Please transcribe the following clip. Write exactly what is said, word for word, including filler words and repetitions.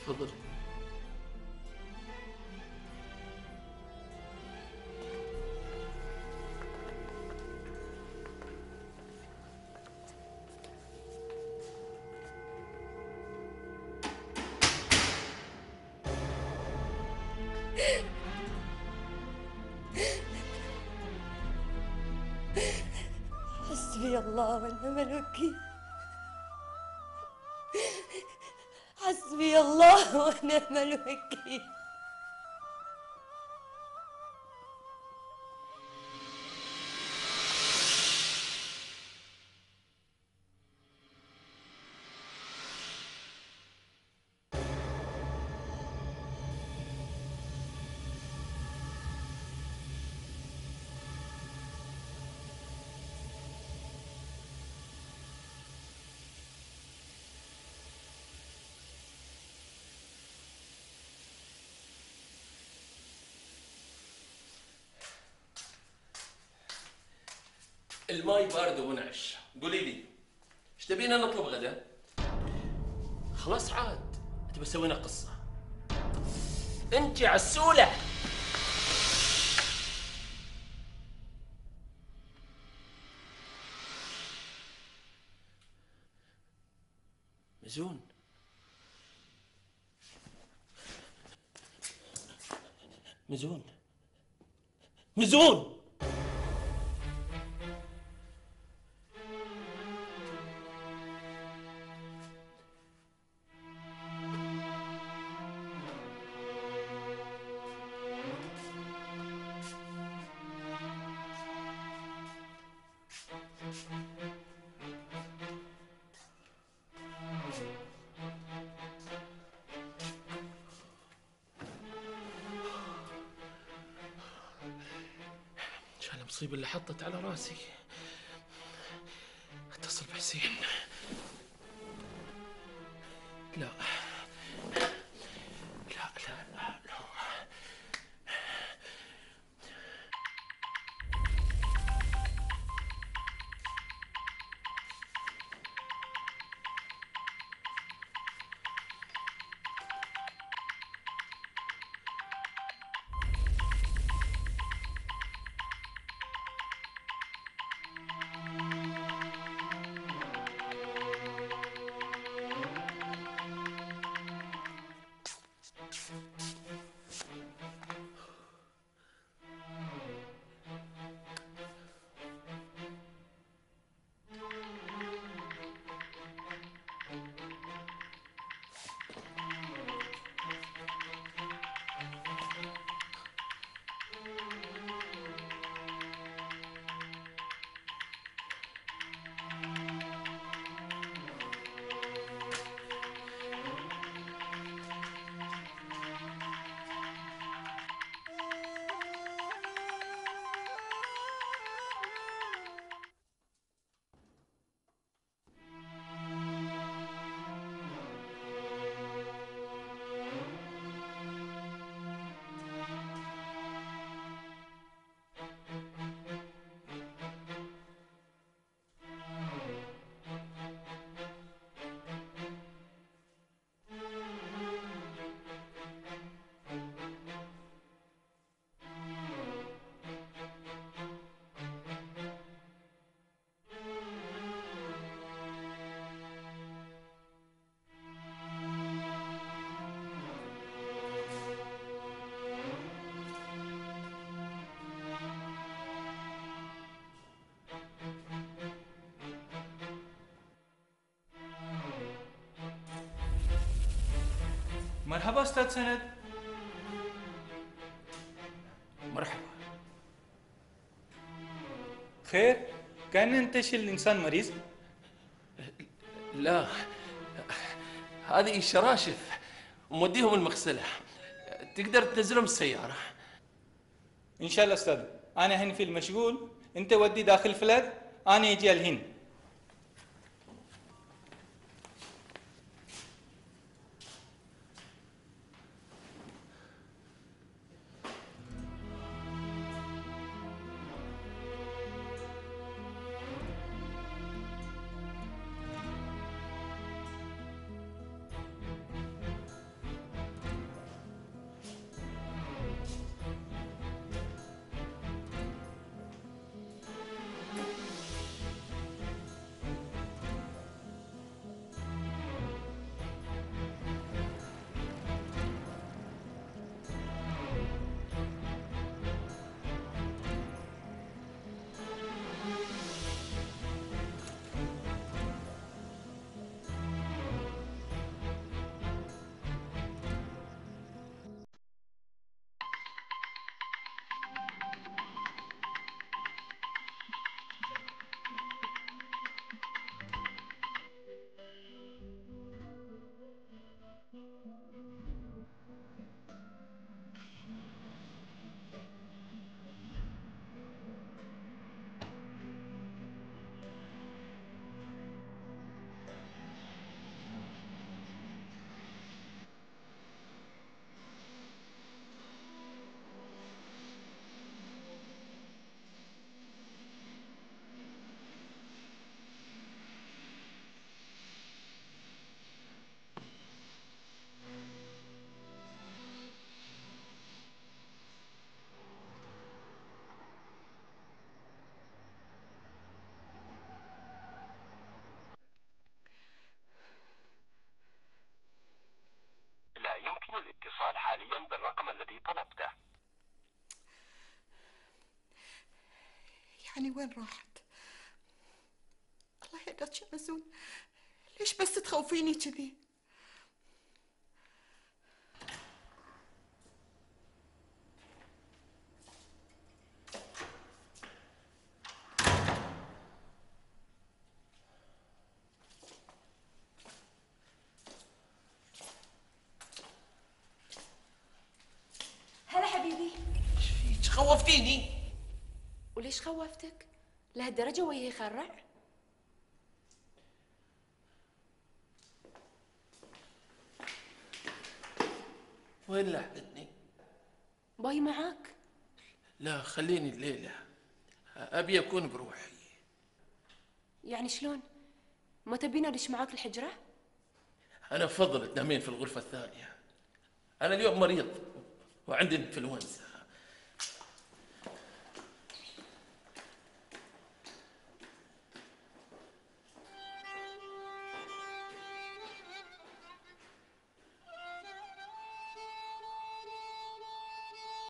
تفضل. حسبي الله ونعم الوكيل. حسبي الله ونعم الوكيل. الماي بارد ومنعش. قولي لي ايش تبينا نطلب غدا؟ خلاص عاد انت بسوينا قصه. انت عسوله. مزون مزون مزون شو المصيبة اللي حطت على راسي؟ اتصل بحسين. لا لا لا لا, لا. مرحبا أستاذ سند. مرحبا. خير؟ كان ينتشل الإنسان مريض؟ لا هذه شراشف وموديهم المغسلة. تقدر تنزلهم السيارة؟ إن شاء الله أستاذ. أنا هن في المشغول، أنت ودي داخل الفلاد، أنا يجي الهن. الاتصال حاليا بالرقم الذي طلبته. يعني وين راحت؟ الله يهداك يا مزون، ليش بس تخوفيني كذي؟ هلا حبيبي. ايش فيك؟ خوفتيني. وليش خوفتك؟ لهالدرجة وهي يخرع؟ وين لاحقتني؟ باي معاك؟ لا خليني الليلة، أبي أكون بروحي. يعني شلون؟ ما تبينا ادش معاك الحجرة؟ أنا بفضل تنامين في الغرفة الثانية. أنا اليوم مريض وعندي انفلونزا.